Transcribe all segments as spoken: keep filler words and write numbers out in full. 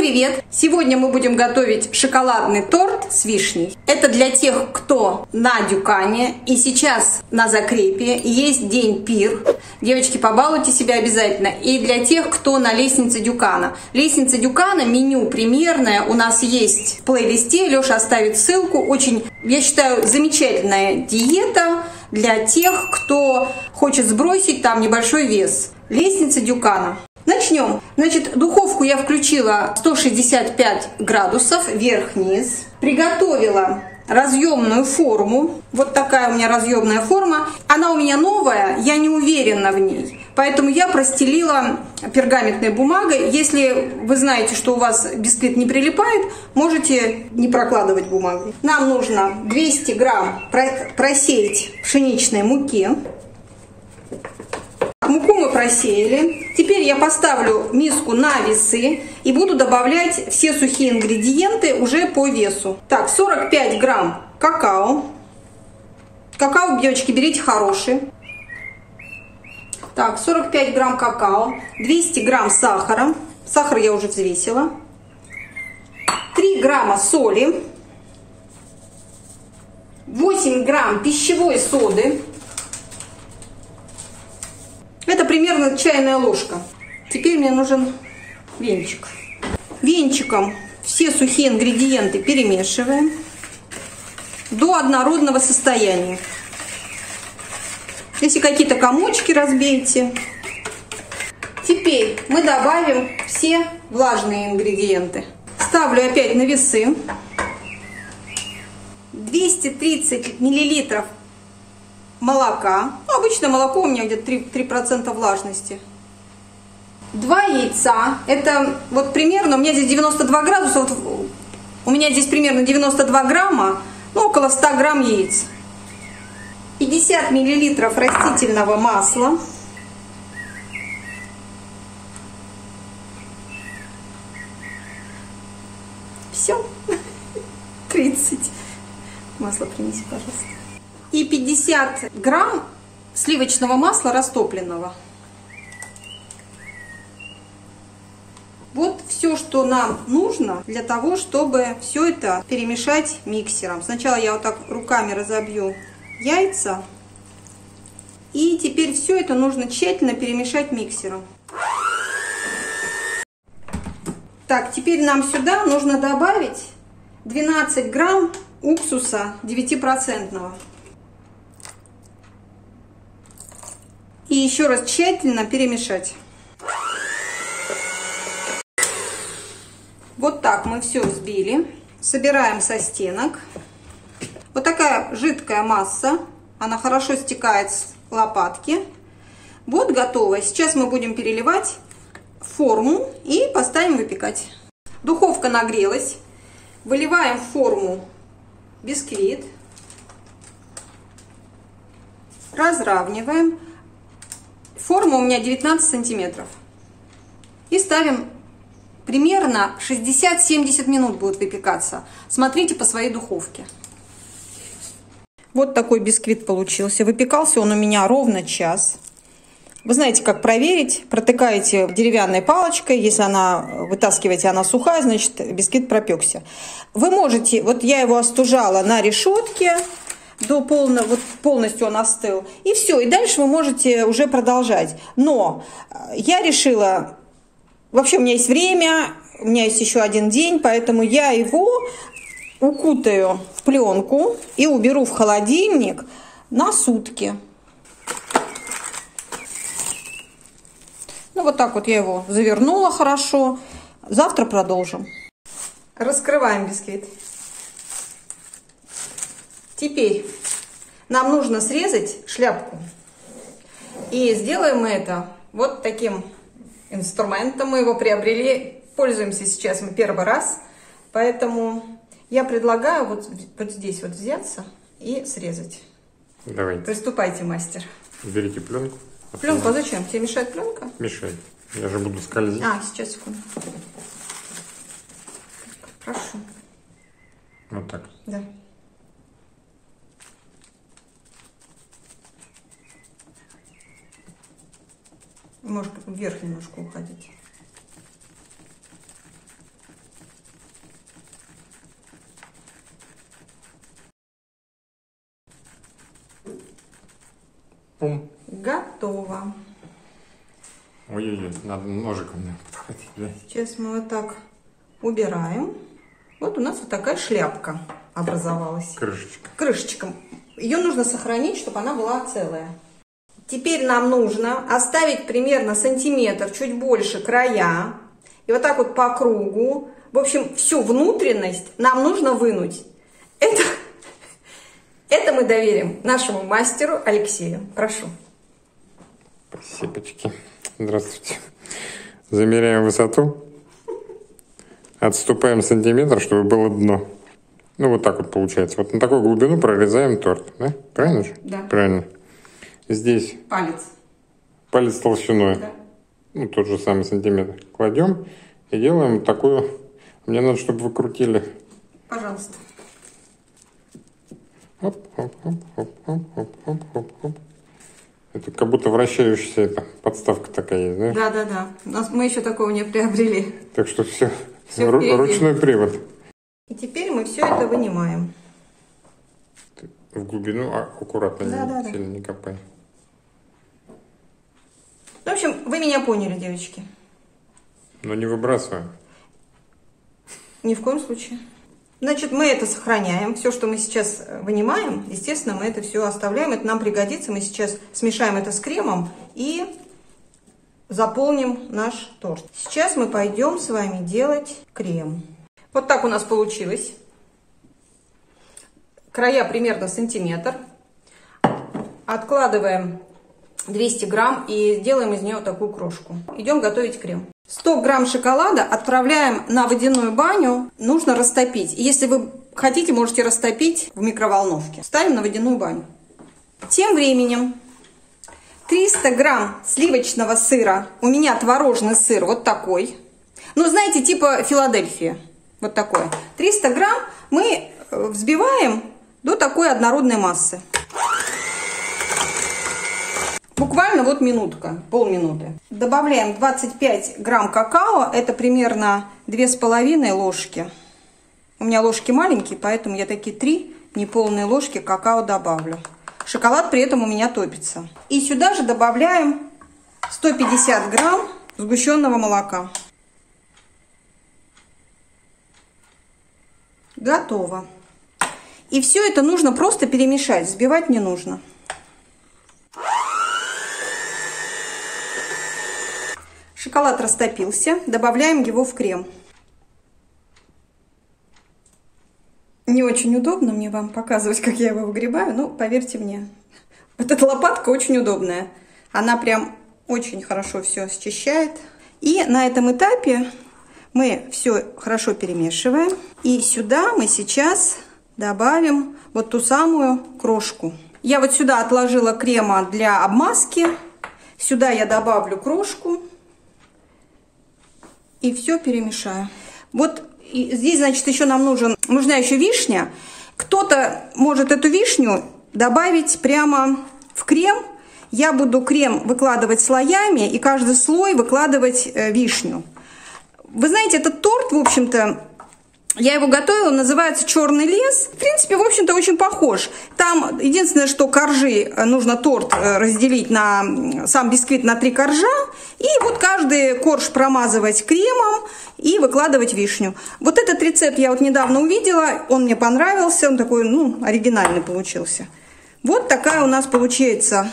привет! Сегодня мы будем готовить шоколадный торт с вишней. Это для тех, кто на Дюкане и сейчас на закрепе, и есть день пир. Девочки, побалуйте себя обязательно. И для тех, кто на лестнице Дюкана. Лестница Дюкана, меню примерное у нас есть в плейлисте. Леша оставит ссылку. Очень, я считаю, замечательная диета для тех, кто хочет сбросить там небольшой вес. Лестница Дюкана. Начнем. Значит, духовку я включила сто шестьдесят пять градусов, вверх-вниз. Приготовила разъемную форму. Вот такая у меня разъемная форма. Она у меня новая, я не уверена в ней. Поэтому я простелила пергаментной бумагой. Если вы знаете, что у вас бисквит не прилипает, можете не прокладывать бумагой. Нам нужно двести грамм просеять пшеничной муки. Муку мы просеяли. Теперь я поставлю миску на весы и буду добавлять все сухие ингредиенты уже по весу. Так, сорок пять грамм какао. Какао, девочки, берите хороший. Так, сорок пять грамм какао. двести грамм сахара. Сахар я уже взвесила. три грамма соли. восемь грамм пищевой соды. Это примерно чайная ложка. Теперь мне нужен венчик. Венчиком все сухие ингредиенты перемешиваем до однородного состояния. Если какие-то комочки, разбейте. Теперь мы добавим все влажные ингредиенты. Ставлю опять на весы. двести тридцать миллилитров молока. Обычно молоко у меня где-то три процента влажности. Два яйца. Это вот примерно, у меня здесь девяносто два градуса. Вот у меня здесь примерно девяносто два грамма, ну около ста грамм яиц. пятьдесят миллилитров растительного масла. Все. тридцать. Масло принеси, пожалуйста. И пятьдесят грамм сливочного масла растопленного. Вот все, что нам нужно для того, чтобы все это перемешать миксером. Сначала я вот так руками разобью яйца. И теперь все это нужно тщательно перемешать миксером. Так, теперь нам сюда нужно добавить двенадцать грамм уксуса девятипроцентного. И еще раз тщательно перемешать. Вот так мы все взбили. Собираем со стенок. Вот такая жидкая масса. Она хорошо стекает с лопатки. Вот готово. Сейчас мы будем переливать в форму и поставим выпекать. Духовка нагрелась. Выливаем в форму бисквит. Разравниваем. Форма у меня девятнадцать сантиметров. И ставим примерно шестьдесят-семьдесят минут будет выпекаться. Смотрите по своей духовке. Вот такой бисквит получился. Выпекался он у меня ровно час. Вы знаете, как проверить. Протыкаете деревянной палочкой. Если она, вытаскиваете, она сухая, значит бисквит пропекся. Вы можете, вот я его остужала на решетке. До полного, вот полностью он остыл. И все, и дальше вы можете уже продолжать. Но я решила, вообще у меня есть время, у меня есть еще один день, поэтому я его укутаю в пленку и уберу в холодильник на сутки. Ну вот так вот я его завернула хорошо. Завтра продолжим. Раскрываем бисквит. Теперь нам нужно срезать шляпку. И сделаем мы это вот таким инструментом. Мы его приобрели, пользуемся сейчас мы первый раз. Поэтому я предлагаю вот, вот здесь вот взяться и срезать. Давайте. Приступайте, мастер. Берите пленку. Пленку, а зачем? Тебе мешает пленка? Мешает. Я же буду скользить. А, сейчас, секунду. Прошу. Вот так. Да. Может вверх немножко уходить. Готово. Ой-ой-ой, надо ножиком мне подхватить, да? Сейчас мы вот так убираем. Вот у нас вот такая шляпка образовалась. Крышечка. Крышечка. Ее нужно сохранить, чтобы она была целая. Теперь нам нужно оставить примерно сантиметр, чуть больше края. И вот так вот по кругу. В общем, всю внутренность нам нужно вынуть. Это, это мы доверим нашему мастеру Алексею. Прошу. Спасибочки. Здравствуйте. Замеряем высоту. Отступаем сантиметр, чтобы было дно. Ну, вот так вот получается. Вот на такую глубину прорезаем торт. Да? Правильно же? Да. Правильно. Здесь Палец. палец толщиной. Да. Ну, тот же самый сантиметр. Кладем и делаем такую... Мне надо, чтобы вы крутили. Пожалуйста. Оп, оп, оп, оп, оп, оп, оп, оп, оп. Это как будто вращающаяся эта подставка такая есть, знаешь? Да, да, да. У нас мы еще такого не приобрели. Так что все, Всё Ру- впереди. ручной привод. И теперь мы все это вынимаем. В глубину, а, аккуратно, Да, не, да, да. сильно не копай. В общем, вы меня поняли, девочки. Но не выбрасываем. Ни в коем случае. Значит, мы это сохраняем. Все, что мы сейчас вынимаем, естественно, мы это все оставляем. Это нам пригодится. Мы сейчас смешаем это с кремом и заполним наш торт. Сейчас мы пойдем с вами делать крем. Вот так у нас получилось. Края примерно сантиметр. Откладываем двести грамм и делаем из нее такую крошку. Идем готовить крем. сто грамм шоколада отправляем на водяную баню. Нужно растопить. Если вы хотите, можете растопить в микроволновке. Ставим на водяную баню. Тем временем триста грамм сливочного сыра. У меня творожный сыр вот такой. Ну, знаете, типа Филадельфия. Вот такой. триста грамм мы взбиваем до такой однородной массы. Буквально вот минутка, полминуты. Добавляем двадцать пять грамм какао. Это примерно две с половиной ложки. У меня ложки маленькие, поэтому я такие три неполные ложки какао добавлю. Шоколад при этом у меня топится. И сюда же добавляем сто пятьдесят грамм сгущенного молока. Готово. И все это нужно просто перемешать, взбивать не нужно. Шоколад растопился, добавляем его в крем. Не очень удобно мне вам показывать, как я его выгребаю, но поверьте мне, вот эта лопатка очень удобная. Она прям очень хорошо все счищает. И на этом этапе мы все хорошо перемешиваем. И сюда мы сейчас добавим вот ту самую крошку. Я вот сюда отложила крема для обмазки. Сюда я добавлю крошку. И все перемешаю. Вот и здесь, значит, еще нам нужен, нужна еще вишня. Кто-то может эту вишню добавить прямо в крем. Я буду крем выкладывать слоями и каждый слой выкладывать э, вишню. Вы знаете, этот торт, в общем-то, я его готовила, называется «Черный лес». В принципе, в общем-то, очень похож. Там единственное, что коржи, нужно торт разделить на сам бисквит на три коржа. И вот каждый корж промазывать кремом и выкладывать вишню. Вот этот рецепт я вот недавно увидела, он мне понравился, он такой, ну, оригинальный получился. Вот такая у нас получается,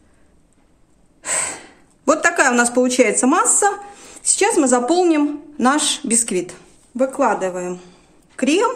вот такая у нас получается масса. Сейчас мы заполним наш бисквит. Выкладываем крем.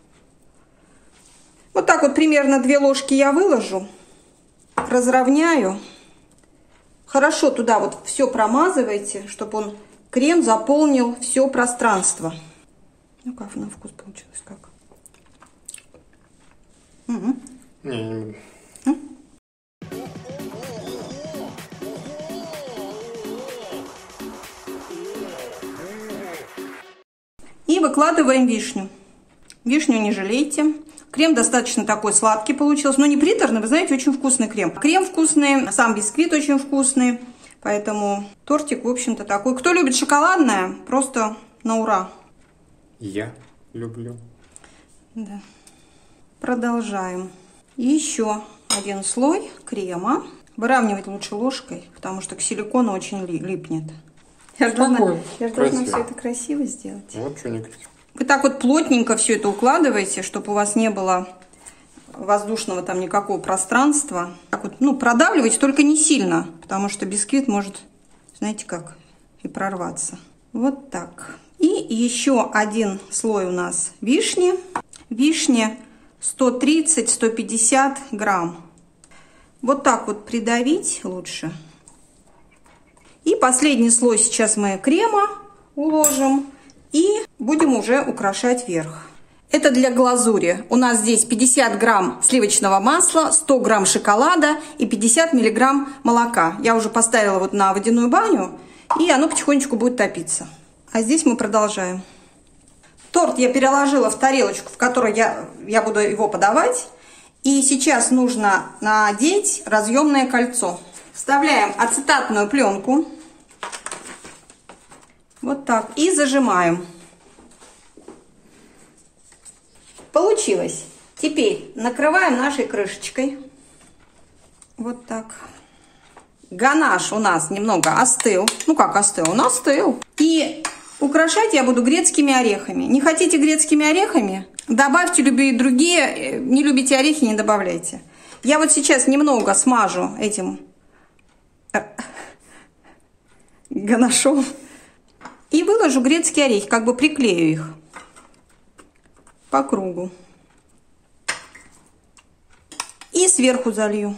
Вот так вот примерно две ложки я выложу. Разровняю. Хорошо туда вот все промазывайте, чтобы он, крем, заполнил все пространство. Ну как на вкус получилось? Как? Угу. Не, не буду. И выкладываем вишню. Вишню не жалейте. Крем достаточно такой сладкий получился, но не приторный, вы знаете, очень вкусный крем. Крем вкусный, сам бисквит очень вкусный, поэтому тортик, в общем-то, такой. Кто любит шоколадное, просто на ура. Я люблю. Да. Продолжаем. И еще один слой крема. Выравнивать лучше ложкой, потому что к силикону очень липнет. Я же должна, я же должна все это красиво сделать. Вот что не красиво. Вы так вот плотненько все это укладываете, чтобы у вас не было воздушного там никакого пространства. Так вот, ну, продавливайте, только не сильно, потому что бисквит может, знаете как, и прорваться. Вот так. И еще один слой у нас вишни. Вишни сто тридцать — сто пятьдесят грамм. Вот так вот придавить лучше. И последний слой сейчас мы крема уложим и будем уже украшать верх. Это для глазури. У нас здесь пятьдесят грамм сливочного масла, сто грамм шоколада и пятьдесят миллиграмм молока. Я уже поставила вот на водяную баню, и оно потихонечку будет топиться. А здесь мы продолжаем. Торт я переложила в тарелочку, в которой я, я буду его подавать. И сейчас нужно надеть разъемное кольцо. Вставляем ацетатную пленку. Вот так. И зажимаем. Получилось. Теперь накрываем нашей крышечкой. Вот так. Ганаш у нас немного остыл. Ну как остыл? Он остыл. И украшать я буду грецкими орехами. Не хотите грецкими орехами? Добавьте любые другие. Не любите орехи, не добавляйте. Я вот сейчас немного смажу этим ганашом. И выложу грецкие орехи. Как бы приклею их по кругу. И сверху залью.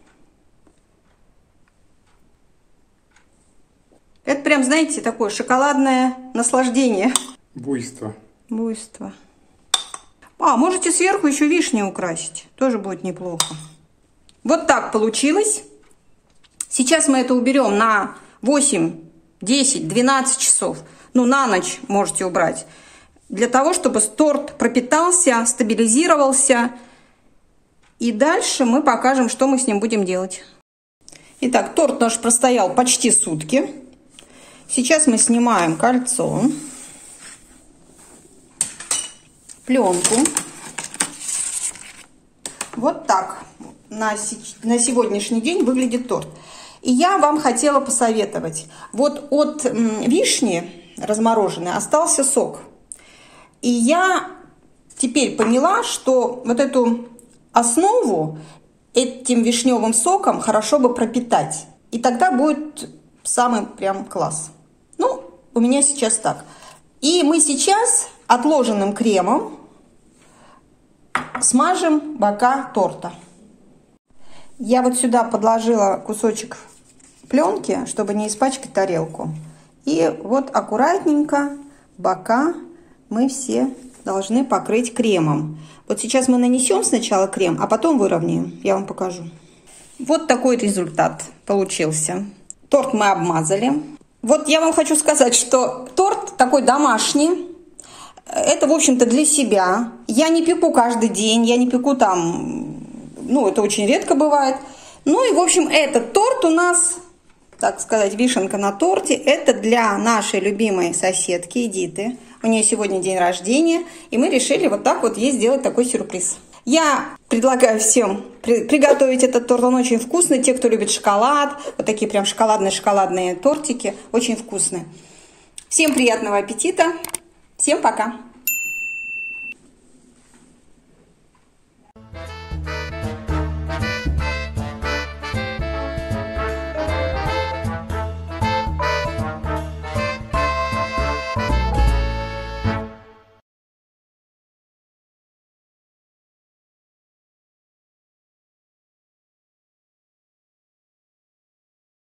Это прям, знаете, такое шоколадное наслаждение. Буйство. Буйство. А, можете сверху еще вишни украсить. Тоже будет неплохо. Вот так получилось. Сейчас мы это уберем на восемь, десять, двенадцать часов. Ну, на ночь можете убрать. Для того, чтобы торт пропитался, стабилизировался. И дальше мы покажем, что мы с ним будем делать. Итак, торт наш простоял почти сутки. Сейчас мы снимаем кольцо, пленку. Вот так на, на сегодняшний день выглядит торт. И я вам хотела посоветовать. Вот от вишни размороженной остался сок. И я теперь поняла, что вот эту основу этим вишневым соком хорошо бы пропитать. И тогда будет самый прям класс. Ну, у меня сейчас так. И мы сейчас отложенным кремом смажем бока торта. Я вот сюда подложила кусочек пленки, чтобы не испачкать тарелку. И вот аккуратненько бока мы все должны покрыть кремом. Вот сейчас мы нанесем сначала крем, а потом выровняем. Я вам покажу. Вот такой результат получился. Торт мы обмазали. Вот я вам хочу сказать, что торт такой домашний. Это, в общем-то, для себя. Я не пеку каждый день, я не пеку там, ну, это очень редко бывает. Ну и, в общем, этот торт у нас, так сказать, вишенка на торте. Это для нашей любимой соседки Эдиты. У нее сегодня день рождения, и мы решили вот так вот ей сделать такой сюрприз. Я предлагаю всем при приготовить этот торт, он очень вкусный. Те, кто любит шоколад, вот такие прям шоколадные-шоколадные тортики, очень вкусные. Всем приятного аппетита, всем пока!